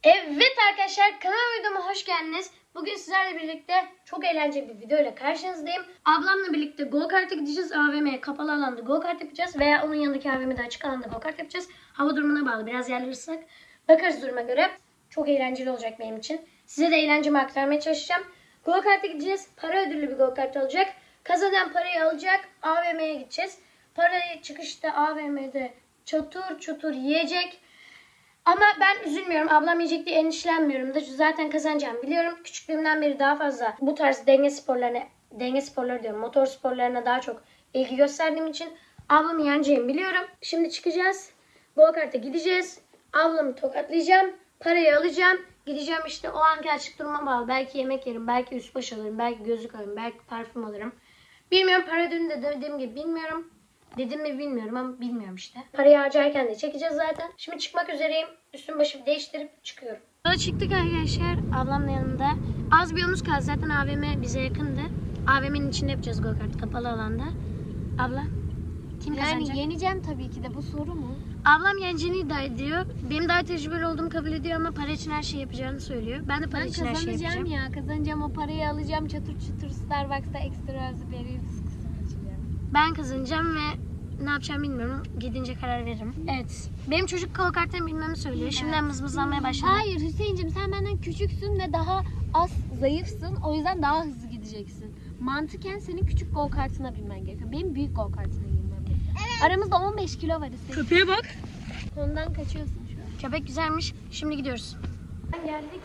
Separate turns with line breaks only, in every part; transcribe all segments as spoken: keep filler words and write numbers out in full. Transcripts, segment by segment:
Evet arkadaşlar, kanalıma videoma hoş geldiniz. Bugün sizlerle birlikte çok eğlenceli bir video ile karşınızdayım. Ablamla birlikte go kart'a gideceğiz. A V M'ye kapalı alanda go kart yapacağız veya onun yanındaki A V M'de açık alanda go kart yapacağız. Hava durumuna bağlı, biraz yerler ıslak. Bakarız duruma göre. Çok eğlenceli olacak benim için. Size de eğlencemi aktarmaya çalışacağım. Go kart'a gideceğiz. Para ödüllü bir go kart olacak. Kazanan parayı alacak. A V M'ye gideceğiz. Parayı çıkışta A V M'de çatır çutur yiyecek. Ama ben üzülmüyorum. Ablam yiyecek diye endişelenmiyorum da. Zaten kazanacağım biliyorum. Küçüklüğümden beri daha fazla bu tarz denge sporlarına, denge sporları diyorum, motor sporlarına daha çok ilgi gösterdiğim için ablamı yeneceğimi biliyorum. Şimdi çıkacağız. Go kart'a gideceğiz. Ablamı tokatlayacağım. Parayı alacağım. Gideceğim işte o anki açık duruma bağlı. Belki yemek yerim, belki üst baş alırım, belki gözlük alırım, belki parfüm alırım. Bilmiyorum, para ödülünü de dediğim gibi bilmiyorum. Dedim mi bilmiyorum ama bilmiyorum işte. Parayı harcarken de çekeceğiz zaten. Şimdi çıkmak üzereyim. Üstüm başımı değiştirip çıkıyorum. Yola çıktık arkadaşlar. Ablamla yanımda. Az bir yolumuz kaldı. Zaten A V M bize yakındı. A V M'nin içinde yapacağız go-kart kapalı alanda. Abla kim kazanacak?
Yani yeneceğim tabii ki de, bu soru mu?
Ablam yeneceğini iddia ediyor. Benim daha tecrübeli olduğumu kabul ediyor ama para için her şeyi yapacağını söylüyor. Ben de para
Ben
için her şeyi yapacağım.
kazanacağım ya. Kazanacağım, o parayı alacağım. Çatır çutur Starbucks'ta ekstra beri kısmını açacağım.
Ben kazanacağım ve ne yapacağım bilmiyorum. Gidince karar veririm. Evet. Benim çocuk go kart'tan bilmemi söylüyor. Evet. Şimdiden mızmızlanmaya başladı.
Hayır Hüseyin'cim, sen benden küçüksün ve daha az zayıfsın. O yüzden daha hızlı gideceksin. Mantıken senin küçük go kartına binmen gerekiyor. Benim büyük go kartına binmem gerekiyor. Evet. Aramızda on beş kilo var Hüseyin.
Köpeğe bak.
Ondan kaçıyorsun şu an.
Köpek güzelmiş. Şimdi gidiyoruz. Geldik.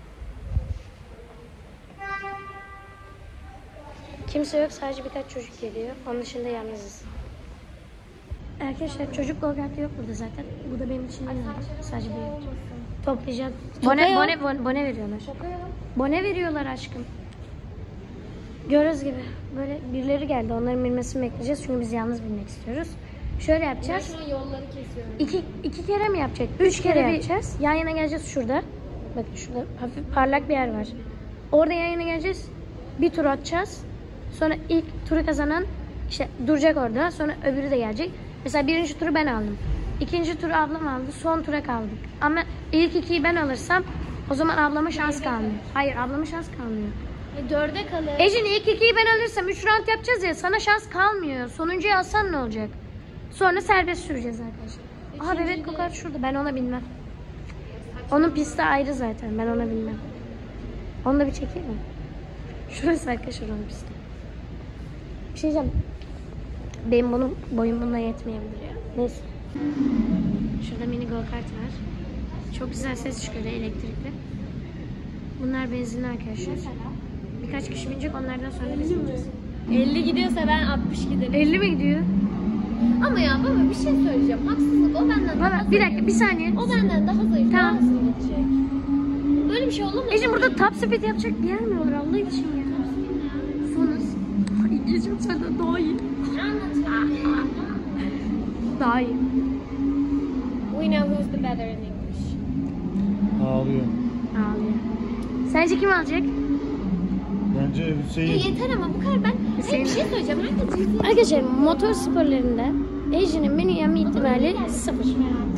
Kimse yok. Sadece birkaç çocuk geliyor. Onun dışında yalnızız. Arkadaşlar çocuk go kart yok burada zaten. Bu da benim için önemli. Sadece bir toplayacağım. Bone, bone, bone, bone veriyorlar. Bone veriyorlar aşkım. Gördüğünüz gibi böyle birileri geldi. Onların bilmesini bekleyeceğiz. Çünkü biz yalnız bilmek istiyoruz. Şöyle yapacağız.
Ben şu an yolları kesiyorum.
İki, iki kere mi yapacak? Üç, Üç kere, kere yapacağız. Yan yana geleceğiz şurada. Bakın şurada hafif parlak bir yer var. Orada yan yana geleceğiz. Bir tur atacağız. Sonra ilk turu kazanan işte duracak orada. Sonra öbürü de gelecek. Mesela birinci turu ben aldım. İkinci turu ablam aldı. Son tura kaldık. Ama ilk ikiyi ben alırsam o zaman ablama şans kalmıyor. Hayır, ablama şans kalmıyor.
E, dörde kalır.
Ecin ilk ikiyi ben alırsam üç round yapacağız ya, sana şans kalmıyor. Sonuncuyu alsan ne olacak? Sonra serbest süreceğiz arkadaşlar. Aha bebek go kart şurada. Ben ona binmem. Onun pisti ayrı zaten. Ben ona binmem. Onu da bir çekeyim mi? Şurası arkadaşlar onun pisti. Bir şey diyeceğim. Benim bunun boyum bununla yetmeyebilir ya. Neyse. Şurada mini go kart var. Çok güzel ses çıkıyor elektrikli. Bunlar benzinli arkadaşlar. Birkaç kişi binecek, onlardan sonra biz bineceğiz.
elli gidiyorsa ben altmış giderim.
elli mi gidiyor?
Ama ya baba bir şey söyleyeceğim. Haksızlık, o benden daha
Baba
zayıf.
bir dakika, bir saniye.
O benden daha zayıf.
Tamam.
Daha hızlı gidecek. Böyle bir şey olamaz.
Ece burada top speed yapacak bir yer mi olur Allah için ya? Sonuz. İngilizcem senden daha iyi.
Anlatıyorum.
Daha iyi.
We know who's the better in English.
Ağlıyor.
Ağlıyor. Sence kim alacak?
Bence
Ya
Hüseyin.
yeter ama bu kadar, ben Hayır, bir şey söyleyeceğim. Herkes cinsiyet.
Arkadaşlar motor sporlarında Ece'nin beni yenme ihtimali sıfır.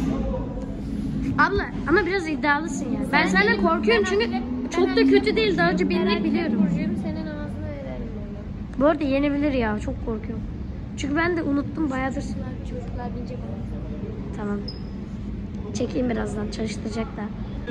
Abla ama biraz iddialısın ya. Ben
Sen
senden
benim-
korkuyorum
ben
çünkü
hakikaten-
çok
ben
da kötü
hakikaten-
değil. Daha önce
Ben
bindik
hakikaten
biliyorum.
Burcu'yum, senin ağzına verelim onu.
Bu arada yenebilir ya. Çok korkuyorum. Çünkü ben de unuttum bayağıdır.
Çocuklar binecek ona.
Tamam. Çekeyim birazdan. Çalıştıracak da.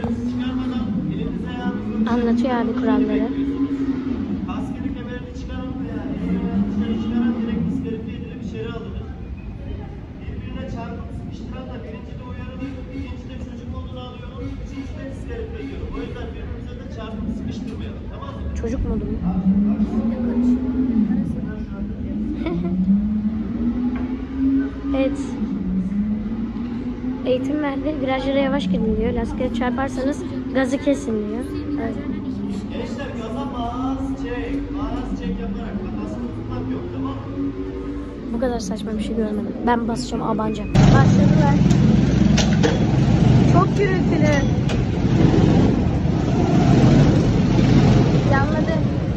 Anlatıyor abi kuralları.
Askeri kemerini çıkaran veya eldivenini dışarı çıkaran direkt diskalifiye edilip içeri alınır. Birbirine çarpıp sıkıştıran da birinci de uyarılır, ikinci de çocuk modunu alıyorum, üçüncü de diskalifiye ediyorum. O yüzden birbirimize de çarpıp sıkıştırmayalım, tamam mı?
Çocuk modu mu? Evet. Eğitim verdi. Virajlara yavaş gidin diyor. Lastiğe çarparsanız gazı kesin diyor. Evet.
Gençler gaza bas, çek, bas, çek yaparak kafasını tutmak yok, tamam mı?
Bu kadar saçma bir şey görmedim. Ben basacağım, abanacağım. Başladılar. Çok gürültülü. Yanladı.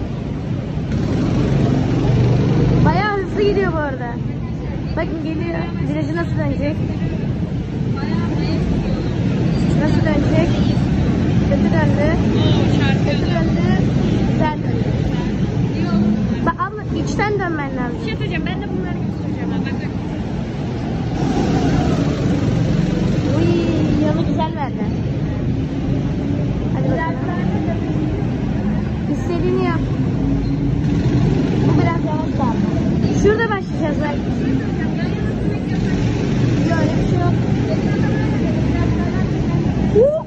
Bayağı hızlı gidiyor bu arada. Bakın geliyor. Virajı nasıl dönecek? Nasıl dönecek? döndü. Kötü döndü. Güzel döndü. Bak abla içten dönmen lazım.
Bir şey söyleyeceğim. Ben de bunları göstereceğim. Bak bak.
Uy, yolu güzel verdi. Hadi bakalım. İstediğini yap. Bu biraz yavaş kaldı. Şurada başlayacağız belki. Yok öyle bir şey yok. Uh!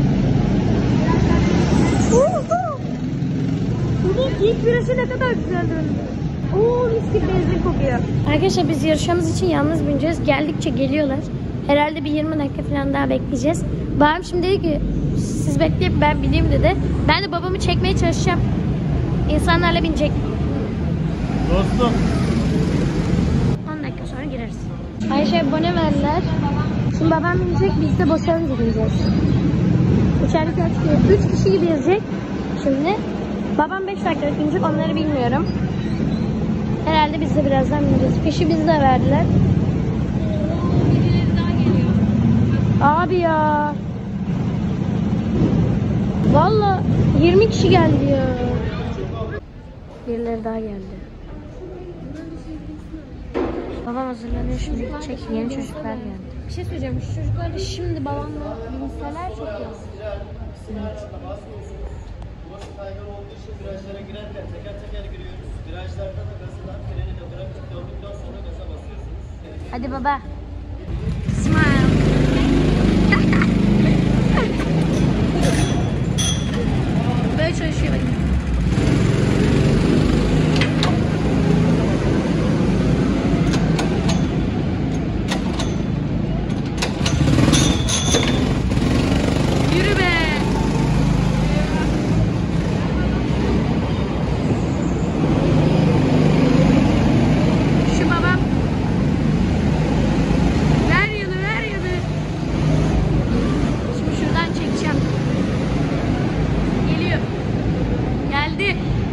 Uh! Uh! Bunun ilk virajı ne kadar güzel döndü. Oo, mis gibi benzin kokuyor. Arkadaşlar biz yarışmamız için yalnız bineceğiz. Geldikçe geliyorlar. Herhalde bir yirmi dakika falan daha bekleyeceğiz. Babam şimdi dedi ki siz bekleyip ben bineyim dedi. Ben de babamı çekmeye çalışacağım. İnsanlarla binecek.
Dostum.
on dakika sonra gireriz. Ayşe abone verdiler. Şimdi babam binecek, biz de boşalınca bineceğiz. İçeride kaç kişi? üç kişi gibi yazacak. Şimdi babam beş dakika binecek, onları bilmiyorum. Herhalde biz de birazdan bineceğiz. Fişi bize de verdiler.
Birileri daha geliyor.
Abi ya. Vallahi yirmi kişi geldi ya. Birileri daha geldi. Babam hazırlanıyor şimdi gidecek. Yeni çocuklar geldi.
Bir şey söyleyeceğim. Şu çocuklar da şimdi babamla binseler çok iyi olur.
Burası kaygan olduğu için virajlara girerken teker teker giriyoruz. Virajlarda da gazından freni de bırakıp döndükten sonra gaza basıyorsunuz.
Hadi baba. Smile. Böyle çalışıyor bakın. Yürü be. Şu babam. Ver yanı, ver yanı. Şimdi şuradan çekeceğim. Geliyor. Geldi.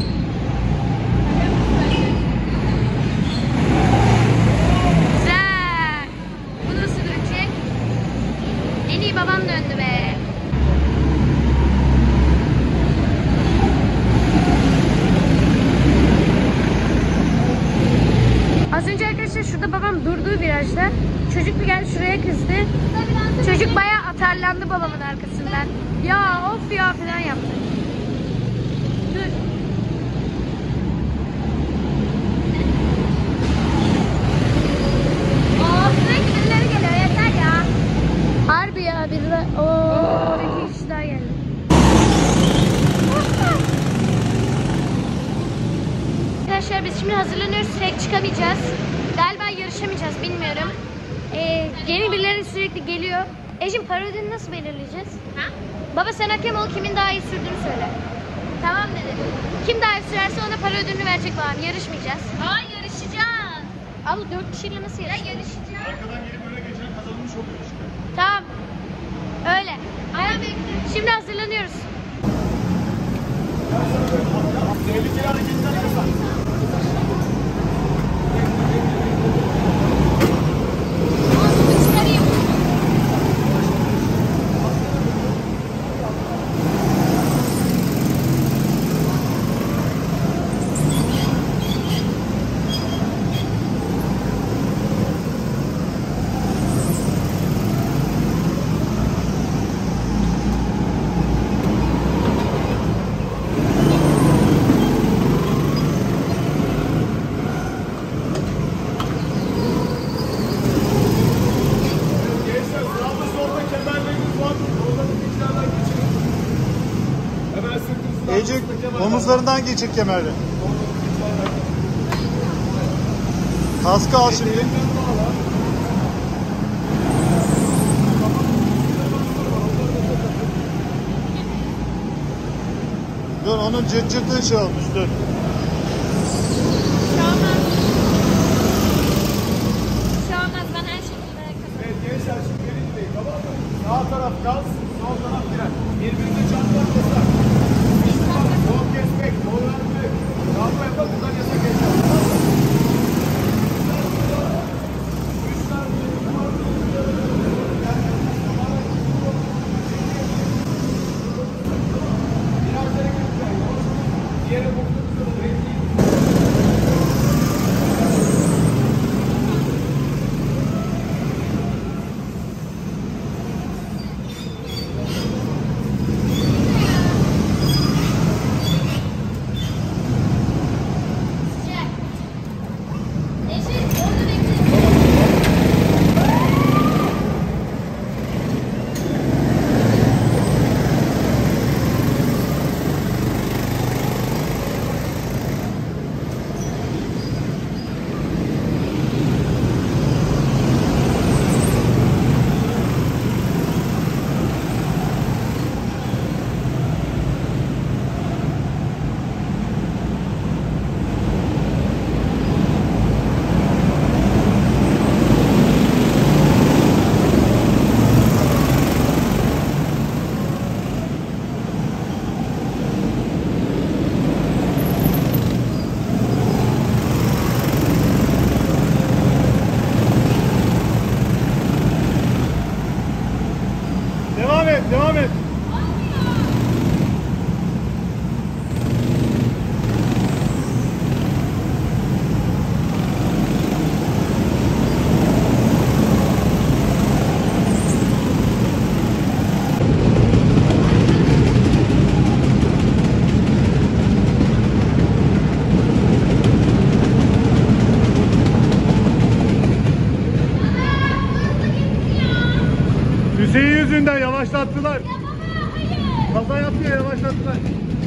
Güzel. Bu nasıl dönecek? En iyi babam döndü be. Az önce arkadaşlar şurada babam durduğu virajda çocuk bir geldi şuraya kızdı. Çocuk bayağı atarlandı babamın arkasından. Ya of ya falan yaptı. Dur. Aa, sürekli birileri geliyor yeter ya. Harbi ya birileri. Ooo iki kişi daha geldi. Arkadaşlar biz şimdi hazırlanıyoruz. Tek çıkamayacağız. Galiba yarışamayacağız bilmiyorum. Ee, yeni birileri sürekli geliyor. Ecim para ödülünü nasıl belirleyeceğiz? Ha? Baba sen hakem ol, kimin daha iyi sürdüğünü söyle. Tamam dedi. Kim daha iyi sürerse ona para ödülünü verecek babam. Yarışmayacağız. Aa yarışacağız. Abla dört kişiyle nasıl yarışacağız? Ya yarışacağız.
Arkadan gelip öne geçen kazanmış oluyor işte.
Tamam. Öyle. Aynen bekle. Şimdi hazırlanıyoruz.
Tehlikeli hareketler yasak. Ecik omuzlarından geçir kemeri. Kaskı al şimdi. Dur onun cırt cırtı şey olmuş dur. Gençler şimdi gelin değil, tamam mı? Sağ taraf gaz, sol taraf fren. Birbirine çarpmak yasak. Yol kesmek, yol vermek. Çarpma yapmak bundan yasak geçer. yüzünden yavaşlattılar. Kaza yaptı ya, yavaşlattılar.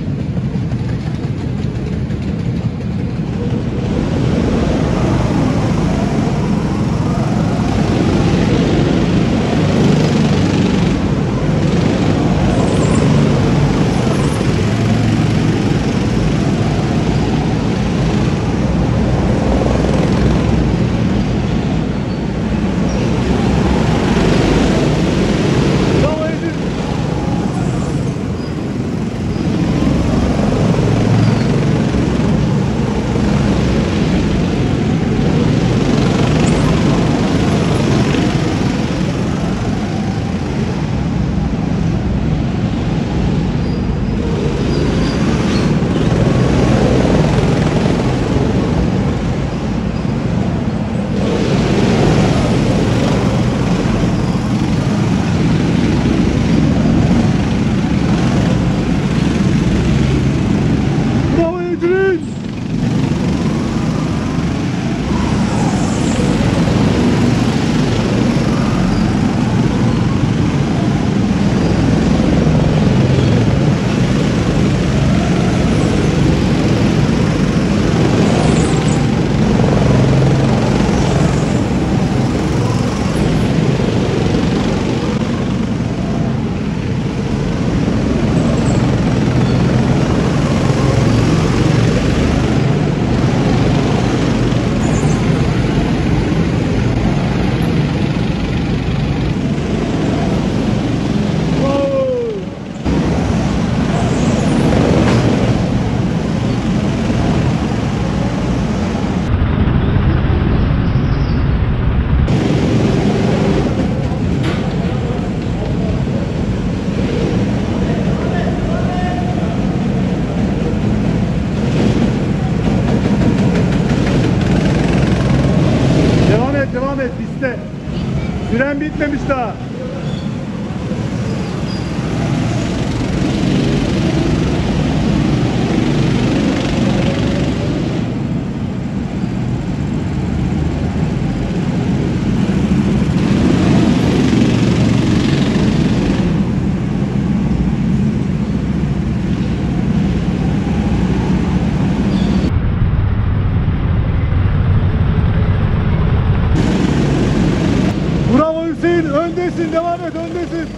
Devam et piste. Süren bitmemiş daha. Öndesin, devam et, öndesin.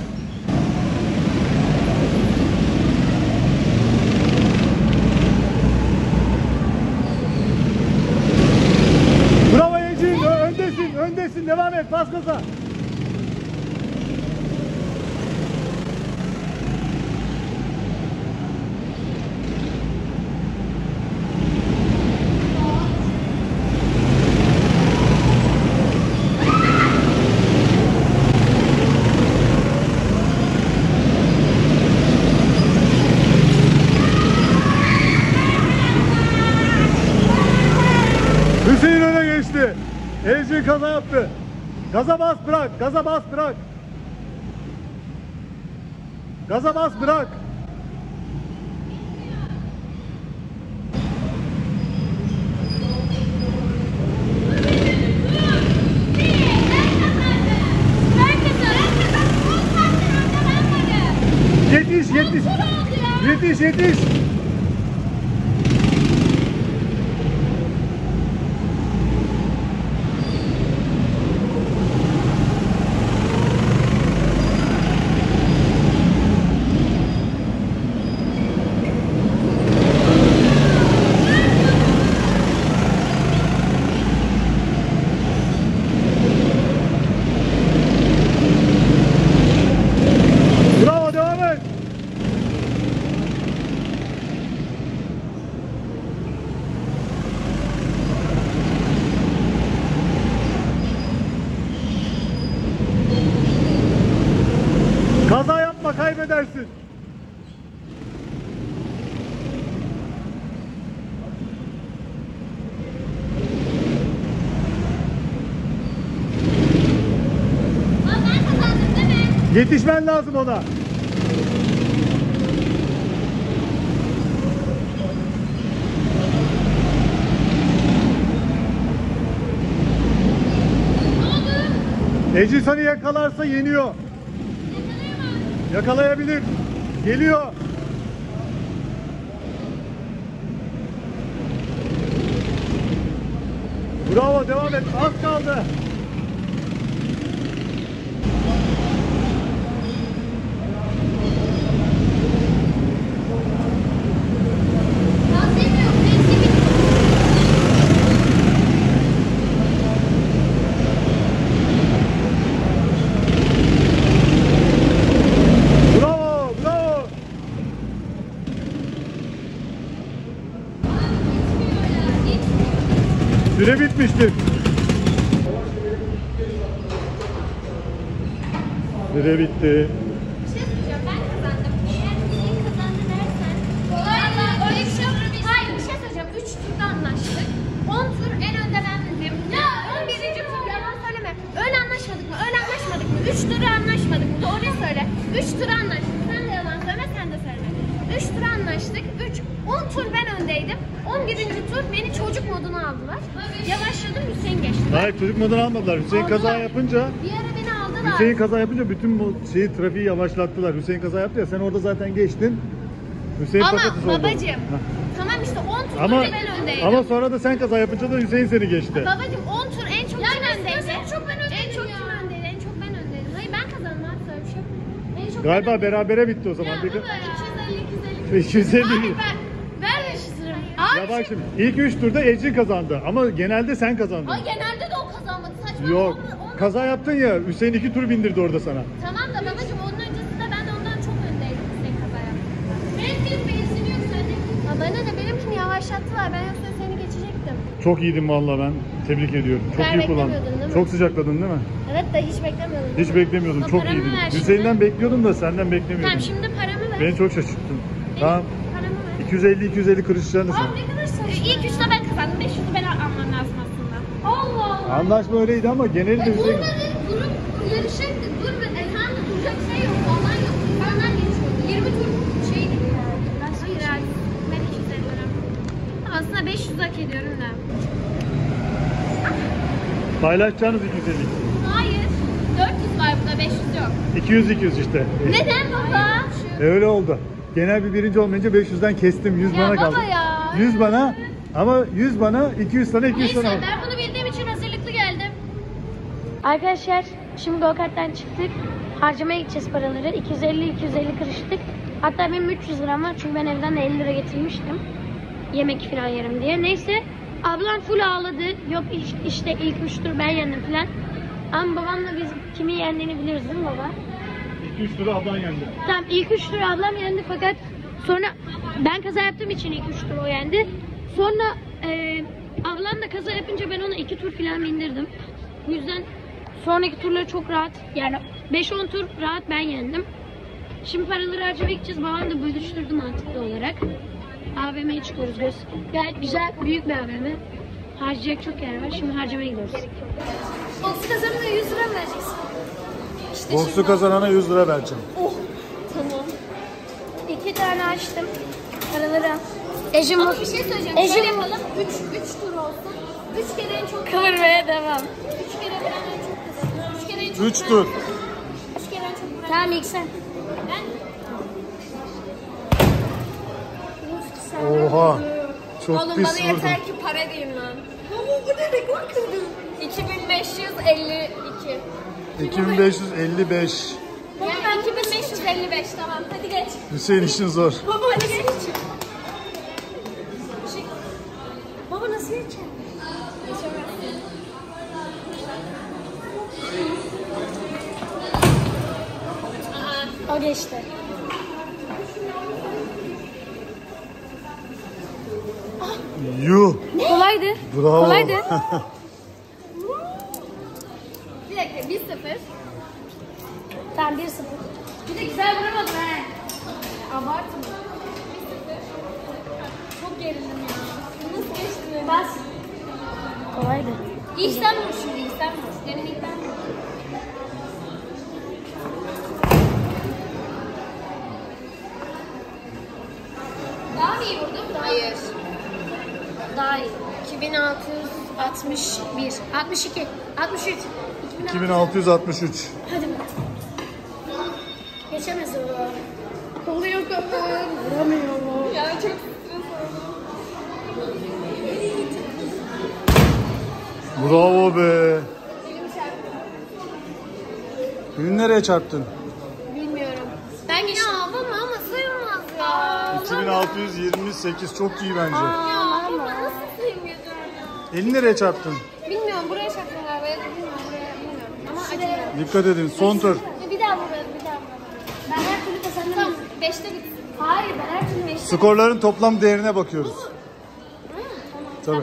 Bravo Ecin, öndesin, öndesin, devam et, bas gaza. Hüseyin öne geçti. Ecin kaza yaptı. Gaza bas bırak. Gaza bas bırak. Gaza bas bırak. Yetiş yetiş. Yetiş yetiş. Kaza yapma, kaybedersin. Yetişmen lazım ona. Eci seni yakalarsa yeniyor. Yakalayabilir. Geliyor. Bravo, devam et. Az kaldı. Bravo, bravo. Süre bitmiştir. Süre bitti.
Bir şey söyleyeceğim, ben kazandım. Eğer kim kazandı dersen... Valla öyle bir şey yok. Hayır, bir şey söyleyeceğim. üç turda anlaştık. on tur en önde ben dedim. Ya on birinci tur yalan söyleme. Öyle anlaşmadık mı? Öyle anlaşmadık mı? üç turu anlaşmadık mı? Doğruyu söyle. üç tur anlaştık. Sen de yalan söyle, sen de söyle. üç tur anlaştık. üç on tur ben öndeydim. on birinci tur beni çocuk moduna aldılar. Yavaşladım, Hüseyin geçti.
Hayır, çocuk modunu almadılar. Hüseyin kaza
Aldılar.
yapınca
Bir ara beni aldılar.
Hüseyin kaza yapınca bütün bu şeyi, trafiği yavaşlattılar. Hüseyin kaza yaptı ya, sen orada zaten geçtin. Hüseyin
Ama
patates oldu.
babacığım, tamam işte on tur
Ama
önce ben öndeydim.
ama sonra da sen kaza yapınca da Hüseyin seni geçti.
Babacığım on tur en çok kim öndeydi? En çok ben öndeydim. En çok kim öndeydi? En çok ben öndeydim. Hayır ben kazandım abi, böyle bir şey yok. En çok
Galiba
ben
berabere bitti o zaman.
öndeydim.
Bir-
Ya baba ya. iki yüz elli iki yüz elli.
iki yüz elli.
Hayır ben, ver beş yüz lira. Abi
Ya bak şimdi ilk üç turda Ecin kazandı ama genelde sen kazandın.
Ay genelde de o kazanmadı. Saçma.
Yok.
Onu- onu-
Kaza yaptın ya, Hüseyin iki tur bindirdi orada sana.
Tamam da babacığım onun öncesinde ben de ondan çok öndeydim Hüseyin kaza yaptı. Benimkinin benzini yükseldi. Ha bana ne, benimkini yavaşlattılar. Ben yoksa seni geçecektim.
Çok iyiydin vallahi, ben tebrik ediyorum. Çok
Ben
iyi kullandın.
beklemiyordun değil mi?
Çok sıcakladın değil mi?
Evet de hiç beklemiyordum.
Hiç beklemiyordum.
O
Çok
paramı
iyiydin.
ver şimdi.
Hüseyin'den bekliyordum da senden beklemiyordum.
Tamam şimdi paramı ver.
Beni çok şaşırttın. Tamam.
Paramı ver.
iki yüz elli iki yüz elli kırışacaksın sen.
Abi ne kadar saçma. İlk üçte ben kazandım. beş yüzü ben almam lazım aslında. Allah Allah.
Anlaşma öyleydi ama genelde
E,
Hüseyin...
durmadı. Durup yarışacaktı. Dur be. E, tamam da duracak şey yok. Ondan yok. Ondan geçiyordu. yirmi tur şeydi yani. Hayır abi. Ben iki yüz elli lira. Aslında beş yüz hak ediyorum da.
Paylaşacağınız iki yüz elli.
Hayır. dört yüz var burada. beş yüz yok.
iki yüz iki yüz işte.
Neden baba?
E, öyle oldu. Genel bir birinci olmayınca beş yüzden kestim. yüz
Ya
bana
baba
kaldı.
ya.
yüz bana ama yüz bana, iki yüz sana, iki yüz
Neyse
sana.
ben bunu bildiğim için hazırlıklı geldim.
Arkadaşlar şimdi go-kart'tan çıktık. Harcamaya gideceğiz paraları. iki yüz elli iki yüz elli kırıştık. Hatta benim üç yüz liram var çünkü ben evden de elli lira getirmiştim. Yemek falan yerim diye. Neyse ablam full ağladı. Yok iş- işte ilk üç tur ben yendim falan. Ama babamla biz kimin yendiğini biliyoruz değil mi baba?
iki üç tura ablan yendi.
Tamam ilk üç tur ablam yendi fakat sonra ben kaza yaptığım için ilk üç tur o yendi. Sonra e, ablam da kaza yapınca ben ona iki tur falan bindirdim. Bu yüzden sonraki turları çok rahat, yani beş on tur rahat ben yendim. Şimdi paraları harcamaya gideceğiz. Babam da bölüştürdü mantıklı olarak. A V M'ye çıkıyoruz göz. Gayet güzel, büyük bir A V M. Harcayacak çok yer var. Şimdi harcamaya gidiyoruz.
Boks kazanına yüz lira mı vereceksin? İşte
Boksu
şimdi-
kazanana yüz lira vereceğim.
Oh tamam.
İki tane açtım. Paraları al. Ejim
Ama bir şey söyleyeceğim.
Ejim
Şöyle yapalım. üç üç tur olsun. üç kere en çok
kıvırmaya devam.
üç kere ben en çok kazanıyorum. üç kere en çok
üç
ben-
tur.
üç kere en çok ben.
Tamam ilk sen.
Ben
Oha. Çok
Oğlum
pis
bana
vurdun.
yeter ki para diyeyim lan. Baba bu ne rekor kırdım. iki bin beş yüz elli iki.
iki bin beş yüz elli beş.
Yani ben iki bin beş yüz elli beş tamam. Hadi geç.
Hüseyin işin zor.
Baba hadi geç. Şey- Baba nasıl geçeceğim? Geçemezsin.
O geçti.
Yuh.
Kolaydı.
Bravo.
Kolaydı.
Bir dakika bir sıfır.
Tamam bir sıfır.
Bir de güzel vuramadım he. Abartma. Çok gerildim ya. Nasıl geçti?
Bas. Kolaydı.
İlk sen vur şimdi, ilk sen vur. Demin ilk ben vur. Daha mı iyi vurdum? Hayır.
Daha iyi. iki bin altı yüz altmış bir. altmış iki. altmış üç.
iki bin altı yüz altmış üç.
Hadi bakalım. geçemez o. Kolu yok ama vuramıyor.
Ya çok
Bravo be. Elini nereye çarptın?
Bilmiyorum. Ben geçtim.
Ya baba ama sayılmaz ya.
iki bin altı yüz yirmi sekiz çok iyi bence.
Ya baba nasıl sayılmıyorsun ya?
Elini nereye çarptın?
Bilmiyorum buraya çarptım galiba ya da bilmiyorum buraya bilmiyorum. Ama acaba.
Dikkat edin. Son tur.
Bir daha vuralım bir daha vuralım.
Ben her türlü kazandım.
Tamam beşte bitsin.
Hayır ben her türlü beşte.
Skorların toplam değerine bakıyoruz. Tabii.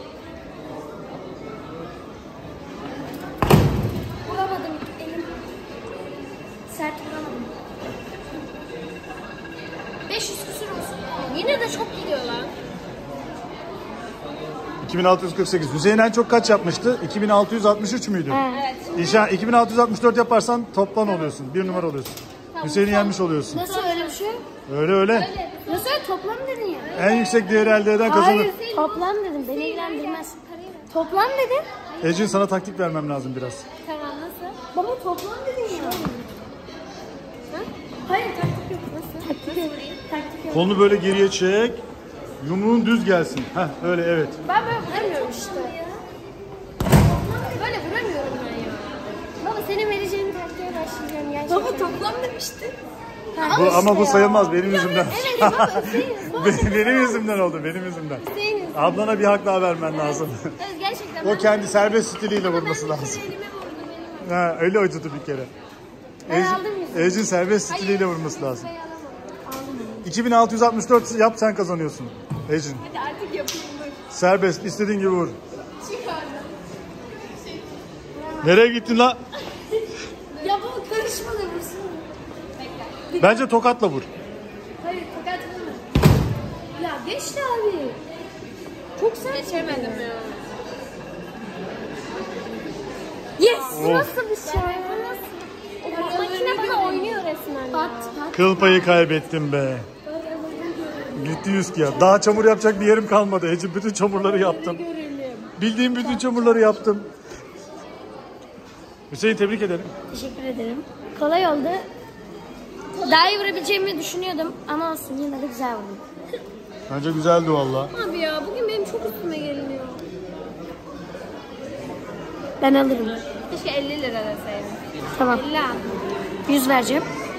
Vuramadım. Elim sert vuramadım. beş yüz küsur olsun.
Yine de çok gidiyor lan.
iki bin altı yüz kırk sekiz. Hüseyin en çok kaç yapmıştı? iki bin altı yüz altmış üç müydü?
Evet.
İşte iki bin altı yüz altmış dört yaparsan toplan oluyorsun. Bir numara oluyorsun. Hüseyin'i yenmiş oluyorsun.
Nasıl öyle bir şey?
Öyle öyle.
Nasıl öyle toplam dedin ya?
En yüksek değeri elde eden kazanır.
Toplam dedim. Beni ilgilendirmez. Toplam dedin.
Ecin sana taktik vermem lazım biraz.
Tamam nasıl?
Baba toplam dedin ya. Hayır taktik yok. Nasıl? Taktik yok. Taktik yok.
Kolunu böyle geriye çek. Yumruğun düz gelsin. Heh öyle evet.
Ben böyle vuramıyorum işte. Böyle vuramıyorum ben ya. Baba senin vereceğin taktiğe başlayacağım gerçekten. Baba toplam demiştin.
Bu, ama bu sayılmaz benim yüzümden.
Evet baba Hüseyin.
benim, benim yüzümden oldu benim yüzümden.
Hüseyin.
Ablana bir hak daha vermen lazım.
Evet gerçekten.
O kendi serbest stiliyle vurması lazım.
Elime vurdu benim.
Ha, öyle acıdı bir kere.
Ben
Ecin-
aldım yüzümü.
Ecin serbest stiliyle vurması lazım.
Ben alamadım. Aldım.
iki bin altı yüz altmış dört yap sen kazanıyorsun. Ecin.
Hadi artık yapayım dur.
Serbest istediğin gibi vur. Nereye gittin la?
Ya baba karışma da vursun.
Bence tokatla vur.
Hayır tokat vurma. Ya geçti abi. Çok sert.
Geçemedim ya.
Yes.
Of.
Nasıl bir şey?
O makine bana oynuyor resmen ya.
Pat pat.
Kıl payı kaybettim be. Gitti yüz ki ya. Daha çamur yapacak bir yerim kalmadı. Ecin bütün çamurları yaptım. Bildiğim bütün çamurları yaptım. Hüseyin tebrik ederim.
Teşekkür ederim. Kolay oldu. Daha iyi vurabileceğimi düşünüyordum ama olsun yine de güzel vurdum.
Bence güzeldi valla.
Abi ya bugün benim çok üstüme geliniyor.
Ben alırım.
Keşke elli lira deseydim.
Tamam.
elli al.
yüz vereceğim.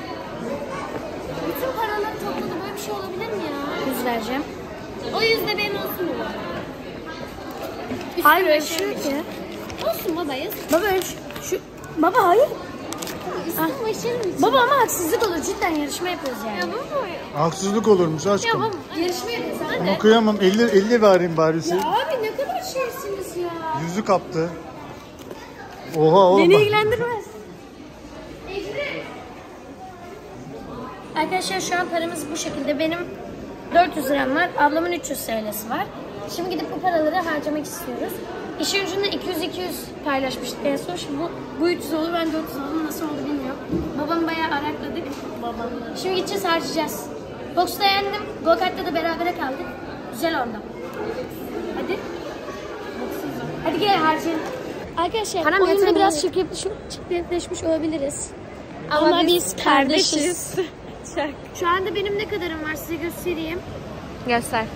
Bütün paraları topladı böyle bir şey olabilir mi ya?
yüz vereceğim.
O yüzde benim olsun mu?
Hayır öyle şey yok ya.
Olsun baba yaz.
Baba öyle şu, şu... Baba hayır.
Üstüm başarım için.
Baba ama haksızlık olur. Cidden yarışma yapıyoruz yani.
Ya baba.
Haksızlık olurmuş aşkım.
Ya baba.
Yarışma yapıyoruz.
Ama kıyamam. elli, elli vereyim bari Hüseyin.
Abi ne kadar şeysiniz ya.
Yüzü kaptı. Oha oğlum.
Beni
bak.
ilgilendirmez. Arkadaşlar şu an paramız bu şekilde. Benim dört yüz liram var. Ablamın üç yüz T L'si var. Şimdi gidip bu paraları harcamak istiyoruz. İşin ucunda iki yüz iki yüz paylaşmıştık en son. Şimdi bu, bu üç yüz olur, ben dört yüz aldım. Nasıl oldu bilmiyorum. Babamı bayağı arakladık. Babamla. Şimdi gideceğiz, harcayacağız. Box'ta yendim. Go-kart'ta da berabere kaldık. Güzel oldu. Hadi. Hadi gel harcayalım. Arkadaşlar
Param
oyunda
yatırım
biraz
değil.
çirkefleşmiş, çirkefleşmiş olabiliriz.
Ama
Ama,
biz
biz kardeşiz.
Çak.
Şu anda benim ne kadarım var size göstereyim.
Göster.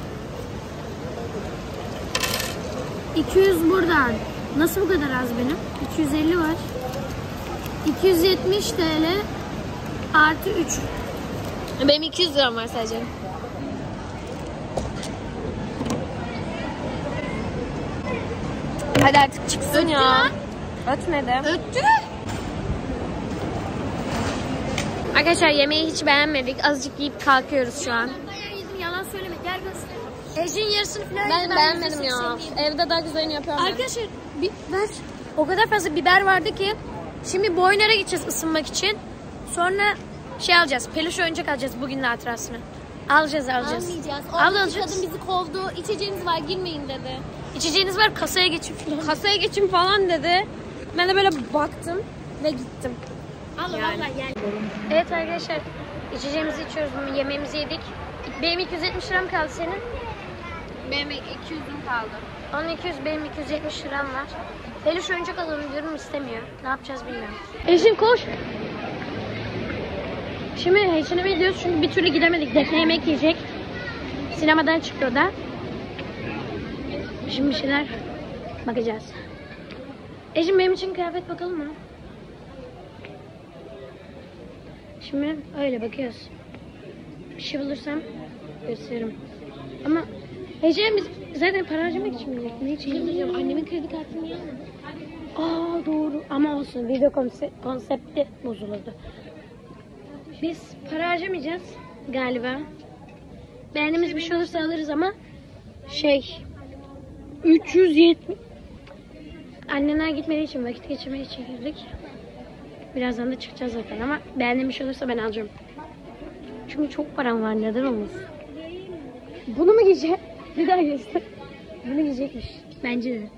iki yüz buradan. Nasıl bu kadar az benim? iki yüz elli var. iki yüz yetmiş T L artı üç.
Benim iki yüz liram var sadece. Hadi artık çıksın ya. Ötmedi.
Öttü.
Arkadaşlar yemeği hiç beğenmedik. Azıcık yiyip kalkıyoruz şu an.
Bayağı yedim, yalan söyleme. Gel göster. Ejin yarısını falan
Ben
yedim,
beğenmedim
yüzde
ya.
seksen yedim.
Evde daha güzelini yapıyorum. ben.
Arkadaşlar biber. O kadar fazla biber vardı ki. Şimdi Boyner'a gideceğiz ısınmak için. Sonra şey alacağız. Peluş oyuncak alacağız bugünün hatırasını. Alacağız alacağız.
Almayacağız.
Al
Oradaki
alacağız.
kadın bizi kovdu. İçeceğiniz var girmeyin dedi.
İçeceğiniz var, kasaya geçin falan.
Kasaya geçin falan dedi. Ben de böyle baktım ve gittim.
Allah Allah gel. Evet arkadaşlar, içeceğimizi içiyoruz, yemeğimizi yedik. Benim iki yüz yetmiş liram kaldı, senin?
Benim iki yüzüm kaldı.
Onun iki yüz, benim iki yüz yetmiş liram var. Peluş oyuncak alalım diyorum, istemiyor. Ne yapacağız bilmiyorum. Ejin koş. Şimdi H and M'e gidiyoruz çünkü bir türlü gidemedik. Defne yemek yiyecek. Sinemadan çıktı o da. Şimdi bir şeyler bakacağız. Ecim benim için kıyafet bakalım mı? Şimdi öyle bakıyoruz. Bir şey bulursam gösteririm. Ama Ecem biz zaten para harcamak için mi gidecek? Ne için gideceğim?
Annemin kredi kartını niye almadın?
Aa doğru ama olsun video konse konsepti bozulurdu. Biz para harcamayacağız galiba. Beğendiğimiz bir şey olursa alırız ama şey üç yüz yetmiş anneler gitmediği için vakit geçirmek için girdik. Birazdan da çıkacağız zaten ama beğendiğim bir şey olursa ben alacağım. Çünkü çok param var, neden olmasın? Bunu mu giyecek? Bir daha göster. Bunu giyecekmiş. Bence de.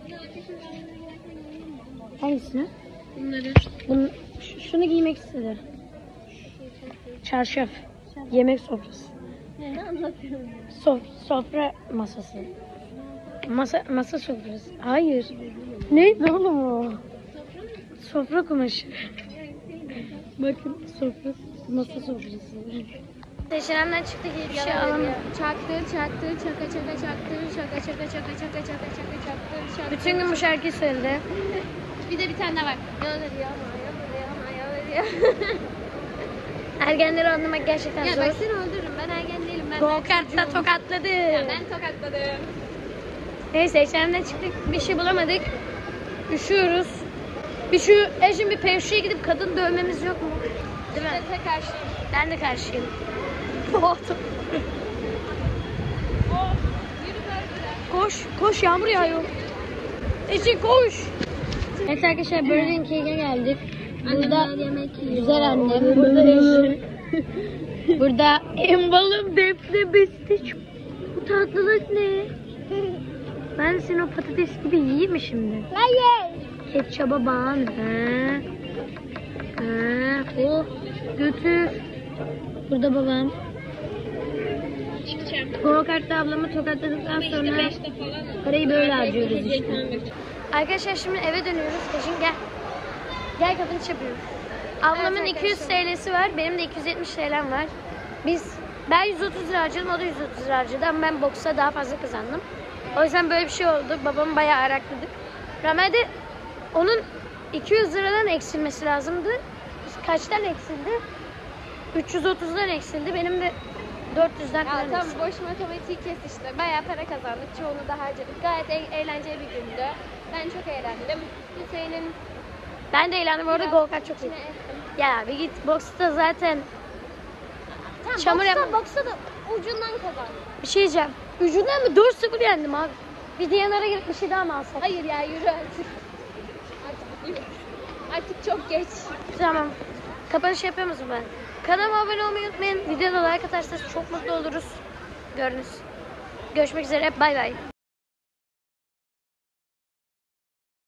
Hangisini?
Bunları.
Bunu, ş- şunu giymek istedi. Çarşaf. Yemek sofrası.
Ne anlatıyorum?
Sof sofra masası. Masa masa sofrası. Hayır. Neydi oğlum o? Sofra kumaşı. Bakın sofra masa sofrası. Seçenemden çıktı gibi bir şey alamıyorum.
Çaktır, çaktır, çaka çaka çaktır, çaka çaka çaka çaka çaka çaka çaktır, çaktır.
Bütün gün bu şarkıyı söyledi.
Bir de bir tane daha var. Yana yana yana yana yana.
Ergenleri anlamak gerçekten
Ya
zor.
bak seni öldürürüm. Ben ergen değilim. Ben
Go-kart'ta tokatladı.
Ya ben tokatladım.
Neyse içeriden çıktık. Bir şey bulamadık. Üşüyoruz. Bir şu Ejim bir pevşiye gidip kadın dövmemiz yok mu? Değil mi?
Ben karşıyım.
Ben de karşıyım. Boğdum. Koş, koş yağmur yağıyor. Ece koş. Evet arkadaşlar Burger King'e geldik. Burada güzel annem, burada eşim. Burada embalım defne besti. Bu tatlılık ne? Ben senin o patates gibi yiyeyim mi şimdi? Hayır. Ketçaba bağın. He. He. Oh. Götür. Burada babam. Go-kart'ta ablamı tokatladıktan sonra parayı böyle harcıyoruz işte. Arkadaşlar şimdi eve dönüyoruz. Eşin gel. Gel kapanış yapıyoruz. Ablamın iki yüz T L'si var. Benim de iki yüz yetmiş T L'm var. Biz ben yüz otuz lira harcadım. O da yüz otuz lira harcadı ama ben boksa daha fazla kazandım. O yüzden böyle bir şey oldu. Babamı bayağı arakladık. Normalde onun iki yüz liradan eksilmesi lazımdı. Kaçtan eksildi? üç yüz otuzdan eksildi. Benim de dört yüzden
Ya
falan
tamam
eksildi.
boş matematiği kes işte. Bayağı para kazandık. Çoğunu da harcadık. Gayet e- eğlenceli bir gündü. Ben çok eğlendim. Hüseyin'in
Ben de eğlendim. Orada go-kart çok iyi.
içine ettim.
Ya bir git. Boksta zaten
Tamam,
Çamur
boksa,
yapma.
boksa da ucundan kazandım.
bir şey diyeceğim. Ucundan mı? dört sıfır yendim abi. Bir diyanara girip bir şey daha mı alsak?
Hayır ya yürü artık. Artık yürü. Artık çok geç.
Tamam. Kapanış yapıyor musun ben? Kanalıma abone olmayı unutmayın. Videoda like atarsanız çok mutlu oluruz. Görünüz. Görüşmek üzere. Bay bay.